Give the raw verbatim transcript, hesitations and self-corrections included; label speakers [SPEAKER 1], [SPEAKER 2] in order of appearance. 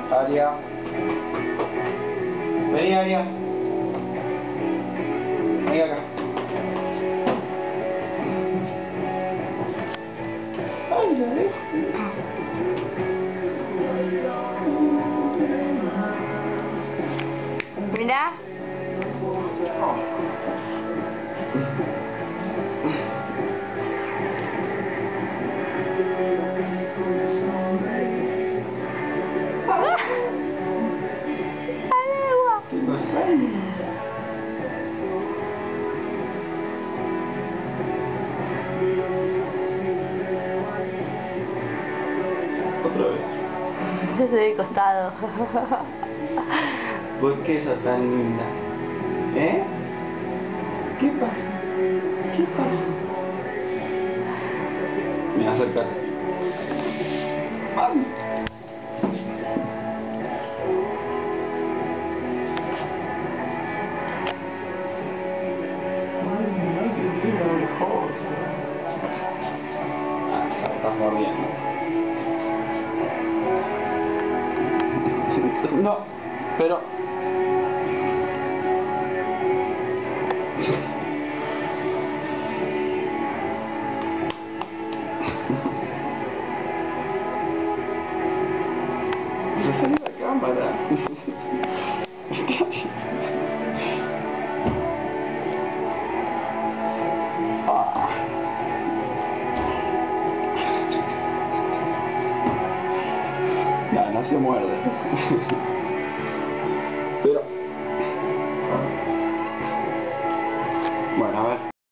[SPEAKER 1] Aria. Vení, Aria. Vení acá. Ay, la ves.
[SPEAKER 2] Mira.
[SPEAKER 1] Otra vez.
[SPEAKER 2] Yo estoy de costado.
[SPEAKER 1] ¿Vos qué sos tan linda? ¿Eh? ¿Qué pasa? ¿Qué pasa? Mira, acércate. ¡Vamos! Ah, ya estás mordiendo. No, pero... No sale la cámara. Ah. No, no se muerde.